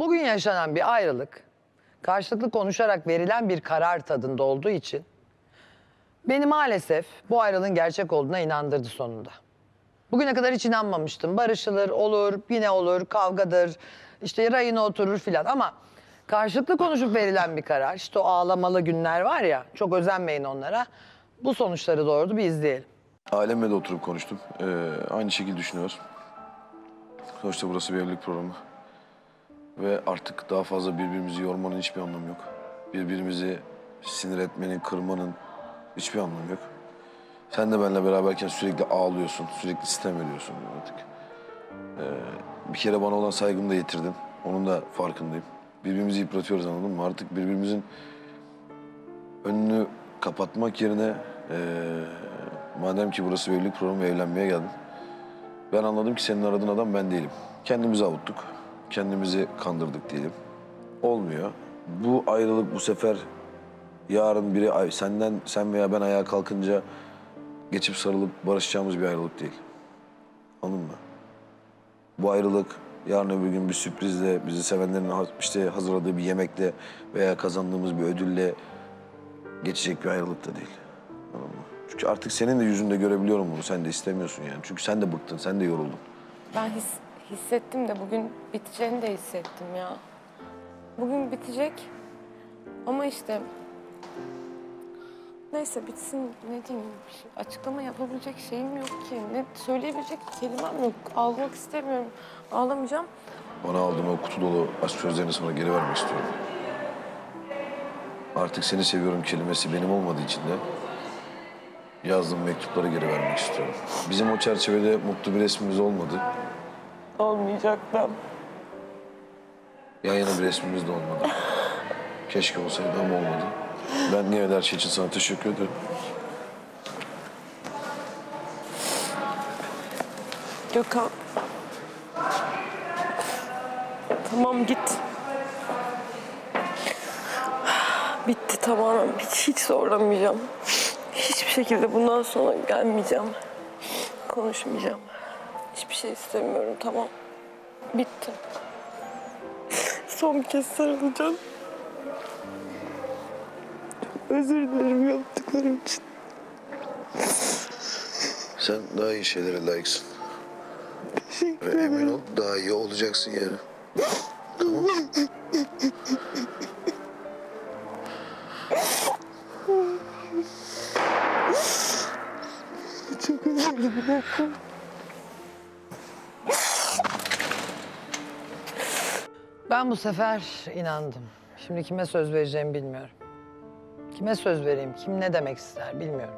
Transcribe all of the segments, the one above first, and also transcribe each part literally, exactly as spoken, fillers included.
Bugün yaşanan bir ayrılık, karşılıklı konuşarak verilen bir karar tadında olduğu için beni maalesef bu ayrılığın gerçek olduğuna inandırdı sonunda. Bugüne kadar hiç inanmamıştım. Barışılır, olur, yine olur, kavgadır, işte rayına oturur filan ama karşılıklı konuşup verilen bir karar, işte o ağlamalı günler var ya, çok özenmeyin onlara. Bu sonuçları doğurdu, bir izleyelim. Ailemle de oturup konuştum. Ee, aynı şekilde düşünüyoruz. Sonuçta burası bir evlilik programı. Ve artık daha fazla birbirimizi yormanın hiçbir anlamı yok. Birbirimizi sinir etmenin, kırmanın hiçbir anlamı yok. Sen de benimle beraberken sürekli ağlıyorsun, sürekli sitem ediyorsun artık. Ee, bir kere bana olan saygımı da yitirdin. Onun da farkındayım. Birbirimizi yıpratıyoruz, anladın mı? Artık birbirimizin önünü kapatmak yerine ee, madem ki burası bir evlilik programı, evlenmeye geldim. Ben anladım ki senin aradığın adam ben değilim. Kendimizi avuttuk, kendimizi kandırdık diyelim. Olmuyor. Bu ayrılık bu sefer yarın biri ay senden sen veya ben ayağa kalkınca geçip sarılıp barışacağımız bir ayrılık değil. Anladın mı? Bu ayrılık yarın öbür gün bir sürprizle, bizi sevenlerin işte hazırladığı bir yemekle veya kazandığımız bir ödülle geçecek bir ayrılık da değil. Anladın mı? Çünkü artık senin de yüzünde görebiliyorum bunu. Sen de istemiyorsun yani. Çünkü sen de bıktın, sen de yoruldun. Ben his, hissettim de bugün biteceğini de hissettim ya. Bugün bitecek ama işte... Neyse bitsin, ne diyeyim, bir şey, açıklama yapabilecek şeyim yok ki. Ne söyleyebilecek kelimem yok. Ağlamak istemiyorum, ağlamayacağım. Bana aldığın o kutu dolu aşk sözlerini sana geri vermek istiyorum. Artık seni seviyorum kelimesi benim olmadığı için de yazdığım mektupları geri vermek istiyorum. Bizim o çerçevede mutlu bir resmimiz olmadı. Olmayacak da. Yan yana bir resmimiz de olmadı. Keşke olsaydı ama olmadı. Ben niye her şey için sana teşekkür ederim. Gökhan. Tamam git. Bitti tamamen. Hiç, hiç zorlamayacağım. Hiçbir şekilde bundan sonra gelmeyeceğim. Konuşmayacağım. Hiçbir şey istemiyorum, tamam. Bitti. Son kez sarılacağım. Özür dilerim yaptıklarım için. Sen daha iyi şeylere layıksın. Teşekkür Ve ederim. emin ol daha iyi olacaksın yani. Tamam. Çok önemli bir dakika. Ben bu sefer inandım. Şimdi kime söz vereceğimi bilmiyorum. Kime söz vereyim, kim ne demek ister bilmiyorum.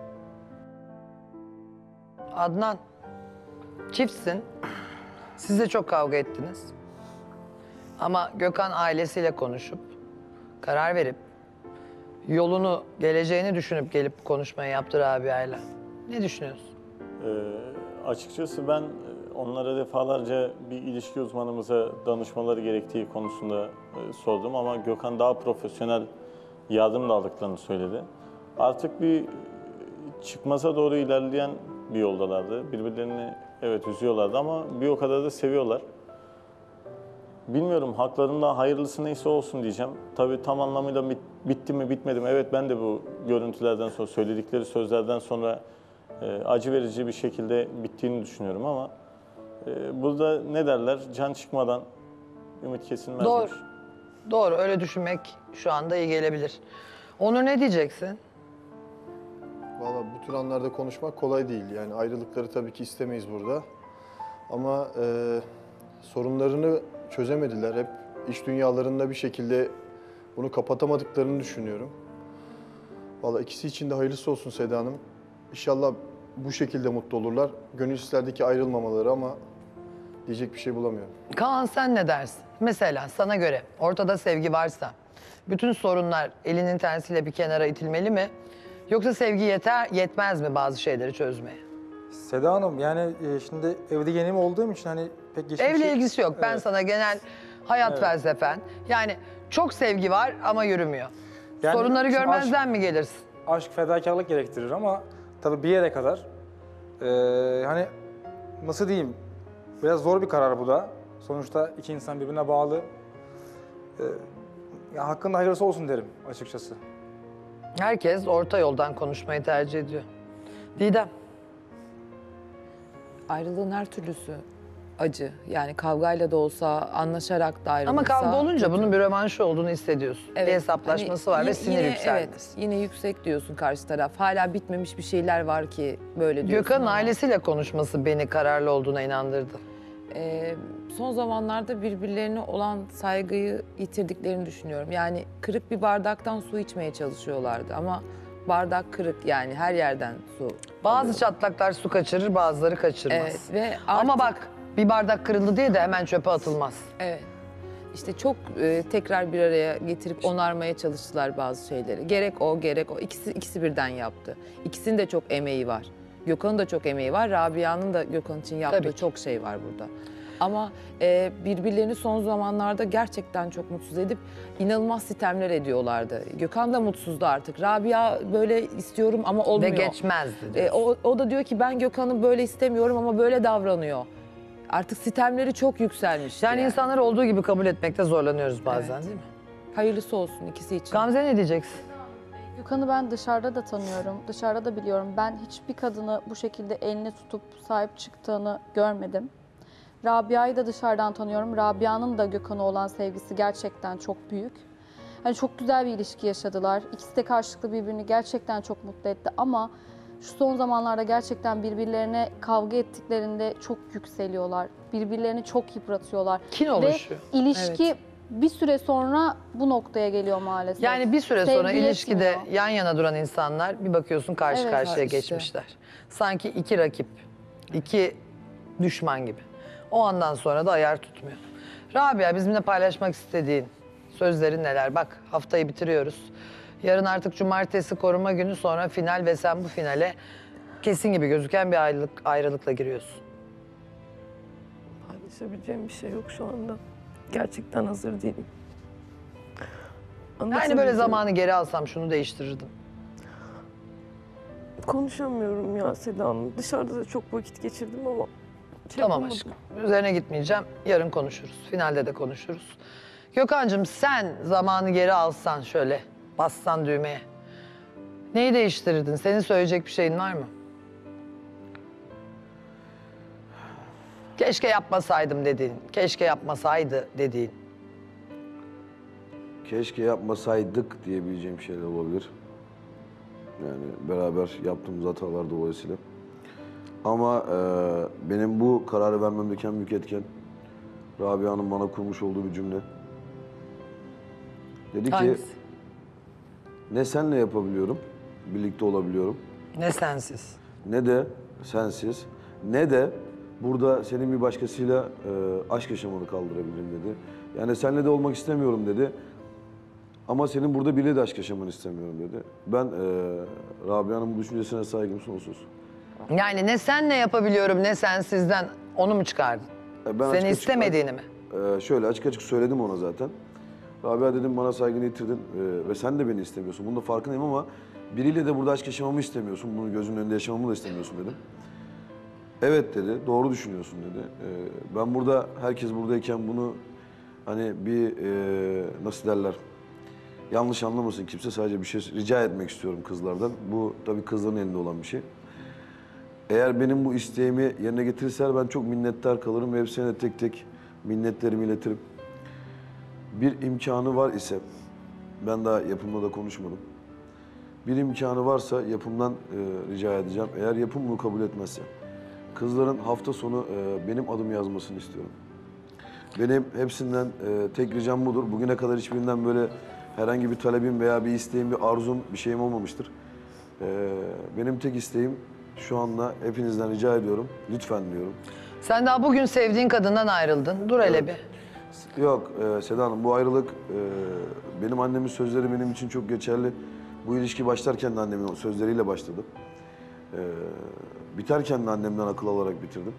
Adnan, çiftsin. Siz de çok kavga ettiniz. Ama Gökhan ailesiyle konuşup, karar verip, yolunu, geleceğini düşünüp gelip konuşmayı yaptı Rabia'yla. Ne düşünüyorsun? Ee, açıkçası ben onlara defalarca bir ilişki uzmanımıza danışmaları gerektiği konusunda e, sordum ama Gökhan daha profesyonel yardım da aldıklarını söyledi. Artık bir çıkmaza doğru ilerleyen bir yoldalardı. Birbirlerini evet üzüyorlardı ama bir o kadar da seviyorlar. Bilmiyorum, haklarında hayırlısı neyse olsun diyeceğim. Tabii tam anlamıyla bit, bitti mi bitmedi mi? Evet, ben de bu görüntülerden sonra, söyledikleri sözlerden sonra e, acı verici bir şekilde bittiğini düşünüyorum ama e, burada ne derler? Can çıkmadan ümit kesilmezmiş. Doğru. Doğru, öyle düşünmek şu anda iyi gelebilir. Onur, ne diyeceksin? Vallahi bu tür anlarda konuşmak kolay değil. Yani ayrılıkları tabii ki istemeyiz burada. Ama e, sorunlarını çözemediler. Hep iç dünyalarında bir şekilde bunu kapatamadıklarını düşünüyorum. Vallahi ikisi için de hayırlısı olsun Seda Hanım. İnşallah bu şekilde mutlu olurlar. Gönül isterdeki ayrılmamaları ama diyecek bir şey bulamıyorum. Kaan, sen ne dersin? Mesela sana göre ortada sevgi varsa bütün sorunlar elinin tersiyle bir kenara itilmeli mi? Yoksa sevgi yeter, yetmez mi bazı şeyleri çözmeye? Seda Hanım, yani e, şimdi evli yenim olduğum için hani pek geçmişi... Evle ilgisi yok. Ben Evet. sana genel hayat Evet. felsefen. Yani çok sevgi var ama yürümüyor. Yani Sorunları şimdi görmezden aşk- mi gelirsin? Aşk fedakarlık gerektirir ama tabii bir yere kadar. Ee, hani nasıl diyeyim, biraz zor bir karar bu da. Sonuçta iki insan birbirine bağlı. e, ya hakkında hayırlısı olsun derim açıkçası. Herkes orta yoldan konuşmayı tercih ediyor. Didem. Ayrılığın her türlüsü acı. Yani kavgayla da olsa, anlaşarak da ayrılırsa. Ama kavga olunca kötü. bunun bir rövanşı olduğunu hissediyorsun. Evet, Bir hesaplaşması hani var ve yine- sinir yine, yükselmesi. Evet, yine yüksek diyorsun karşı taraf. Hala bitmemiş bir şeyler var ki böyle diyorsun. Gökhan'ın ama, ailesiyle konuşması beni kararlı olduğuna inandırdı. e, son zamanlarda birbirlerine olan saygıyı yitirdiklerini düşünüyorum. Yani kırık bir bardaktan su içmeye çalışıyorlardı ama bardak kırık, yani her yerden su. Bazı alıyor. çatlaklar su kaçırır, bazıları kaçırmaz. Evet ve Ama artık- bak, bir bardak kırıldı diye de hemen çöpe atılmaz. Evet. İşte çok e, tekrar bir araya getirip onarmaya çalıştılar bazı şeyleri. Gerek o, gerek o. İkisi, ikisi birden yaptı. İkisinin de çok emeği var. Gökhan'ın da çok emeği var. Rabia'nın da Gökhan için yaptığı Tabii ki. çok şey var burada. Ama e, birbirlerini son zamanlarda gerçekten çok mutsuz edip inanılmaz sitemler ediyorlardı. Gökhan da mutsuzdu artık. Rabia böyle istiyorum ama Ve olmuyor. geçmezdi E, diyorsun. o, o da diyor ki ben Gökhan'ı böyle istemiyorum ama böyle davranıyor. Artık sitemleri çok yükselmiş. Yani insanları olduğu gibi kabul etmekte zorlanıyoruz bazen, Evet. değil mi? Hayırlısı olsun ikisi için. Gamze ne diyeceksin? Gökhan'ı ben dışarıda da tanıyorum, dışarıda da biliyorum. Ben hiçbir kadını bu şekilde elini tutup sahip çıktığını görmedim. Rabia'yı da dışarıdan tanıyorum. Rabia'nın da Gökhan'a olan sevgisi gerçekten çok büyük. Hani çok güzel bir ilişki yaşadılar. İkisi de karşılıklı birbirini gerçekten çok mutlu etti ama şu son zamanlarda gerçekten birbirlerine kavga ettiklerinde çok yükseliyorlar. Birbirlerini çok yıpratıyorlar. Kin oluşuyor. Ve ilişki bir süre sonra bu noktaya geliyor maalesef. Yani bir süre Sevgi sonra ilişkide yetmiyor. yan yana duran insanlar bir bakıyorsun karşı Evet. karşıya Ha, işte. geçmişler. Sanki iki rakip, iki düşman gibi. O andan sonra da ayar tutmuyor. Rabia, bizimle paylaşmak istediğin sözlerin neler? Bak, haftayı bitiriyoruz. Yarın artık cumartesi koruma günü, sonra final ve sen bu finale kesin gibi gözüken bir ayrılık, ayrılıkla giriyorsun. Paylaşabileceğim bir şey yok şu anda. Gerçekten hazır değilim. Yani böyle Anlatabileceğim- zamanı geri alsam şunu değiştirirdim. Konuşamıyorum ya Seda Hanım. Dışarıda da çok vakit geçirdim ama şey Tamam yapamadım. aşkım. Üzerine gitmeyeceğim. Yarın konuşuruz. Finalde de konuşuruz. Gökhan'cığım, sen zamanı geri alsan şöyle, bassan düğmeye. Neyi değiştirirdin? Senin söyleyecek bir şeyin var mı? Keşke yapmasaydım dediğin, keşke yapmasaydı dediğin. Keşke yapmasaydık diyebileceğim şeyler olabilir. Yani beraber yaptığımız hatalar dolayısıyla. Ama e, benim bu kararı vermemdeki en büyük etken Rabia'nın bana kurmuş olduğu bir cümle. Dedi ki, Hangisi? ne senle yapabiliyorum, birlikte olabiliyorum, Ne sensiz? ne de sensiz, ne de burada senin bir başkasıyla e, aşk yaşamanı kaldırabilirim dedi. Yani seninle de olmak istemiyorum dedi. Ama senin burada biriyle de aşk yaşamanı istemiyorum dedi. Ben e, Rabia'nın bu düşüncesine saygım sonsuz. Yani ne senle yapabiliyorum ne sensizden onu mu çıkardın? E, ben Seni açık açık- istemediğini mi? e, şöyle açık açık söyledim ona zaten. Rabia dedim, bana saygını yitirdin e, ve sen de beni istemiyorsun. Bunun da farkındayım ama biriyle de burada aşk yaşamamı istemiyorsun. Bunu gözünün önünde yaşamamı da istemiyorsun dedim. Evet dedi, doğru düşünüyorsun dedi. E, ben burada, herkes buradayken bunu hani bir e, nasıl derler, yanlış anlamasın kimse, sadece bir şey rica etmek istiyorum kızlardan. Bu tabii kızların elinde olan bir şey. Eğer benim bu isteğimi yerine getirirseler ben çok minnettar kalırım ve hepsine de tek tek minnetlerimi iletirim. Bir imkanı var ise, ben daha yapımla da konuşmadım. Bir imkanı varsa yapımdan e, rica edeceğim. Eğer yapım bunu kabul etmezse, kızların hafta sonu e, benim adımı yazmasını istiyorum. Benim hepsinden e, tek ricam budur. Bugüne kadar hiçbirinden böyle herhangi bir talebim veya bir isteğim, bir arzum, bir şeyim olmamıştır. E, benim tek isteğim şu anda, hepinizden rica ediyorum, lütfen diyorum. Sen daha bugün sevdiğin kadından ayrıldın. Dur hele Evet. bir. Yok e, Seda Hanım, bu ayrılık e, benim annemin sözleri benim için çok geçerli. Bu ilişki başlarken de annemin o sözleriyle başladı. E, biterken de annemden akıl alarak bitirdim.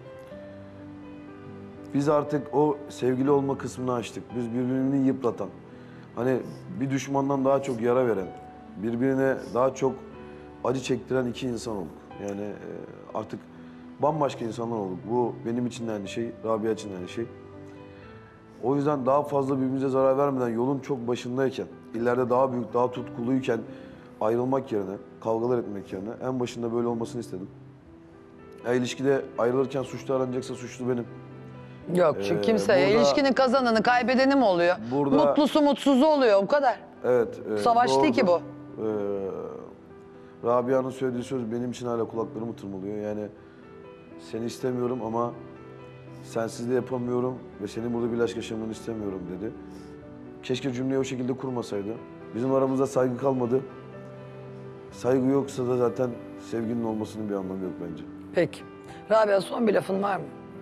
Biz artık o sevgili olma kısmını açtık. Biz birbirini yıpratan, hani bir düşmandan daha çok yara veren, birbirine daha çok acı çektiren iki insan olduk. Yani e, artık bambaşka insanlar olduk. Bu benim için de aynı şey, Rabia için de aynı şey. O yüzden daha fazla birbirimize zarar vermeden yolun çok başındayken, ileride daha büyük, daha tutkuluyken ayrılmak yerine, kavgalar etmek yerine en başında böyle olmasını istedim. Ya ilişkide ayrılırken suçlu aranacaksa suçlu benim. Yok çünkü Ee, kimseye burada- ilişkinin kazananı kaybedeni mi oluyor? Burada- Mutlusu mutsuzu oluyor o kadar. Evet. e, Savaş değil ki bu. Ee, Rabia'nın söylediği söz benim için hala kulaklarımı tırmalıyor. Yani seni istemiyorum ama sensiz de yapamıyorum ve senin burada bir aşk yaşamanı istemiyorum dedi. Keşke cümleyi o şekilde kurmasaydı. Bizim aramızda saygı kalmadı. Saygı yoksa da zaten sevginin olmasının bir anlamı yok bence. Peki. Rabia son bir lafın var mı?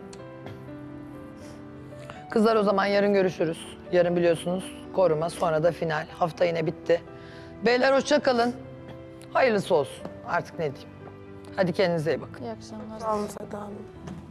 Kızlar o zaman yarın görüşürüz. Yarın biliyorsunuz koruma, sonra da final. Hafta yine bitti. Beyler hoşça kalın. Hayırlısı olsun. Artık ne diyeyim. Hadi kendinize iyi bakın. İyi akşamlar. Sağ olun Seda Hanım.